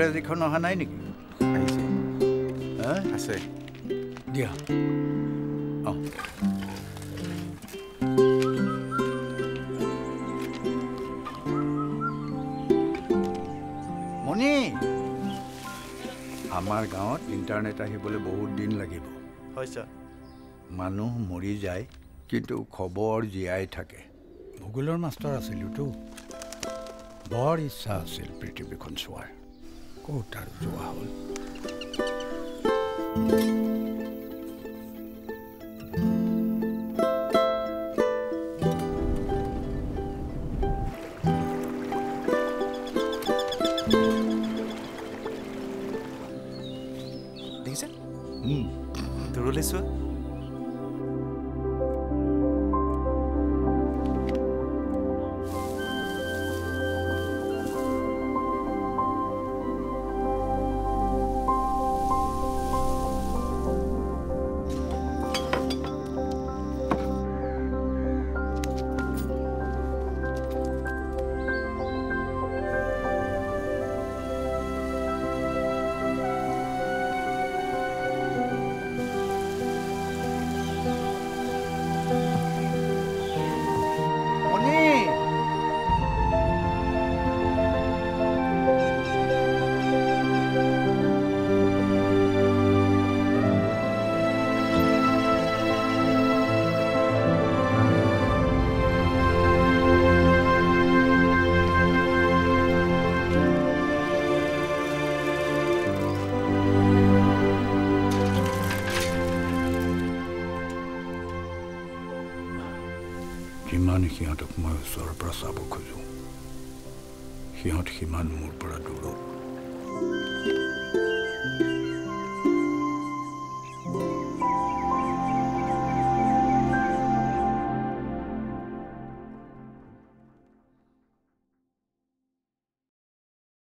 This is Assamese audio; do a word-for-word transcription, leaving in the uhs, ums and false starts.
ইংৰাজীখন অহা নাই নেকি? আহিছে হা আছে দিয়া অঁ মণি আমাৰ গাঁৱত ইণ্টাৰনেট আহিবলৈ বহুত দিন লাগিব হয় ছাৰ মানুহ মৰি যায় কিন্তু খবৰ জীয়াই থাকে ভূগোলৰ মাষ্টৰ আছিলোতো বৰ ইচ্ছা আছিল পৃথিৱীখন চোৱাৰ ক'ত আৰু যোৱা হ'ল দেখিছে দূৰলৈ চোৱা যিমান সিহঁতক মই ওচৰৰ পৰা চাব খোজোঁ সিহঁত সিমান মোৰ পৰা দূৰত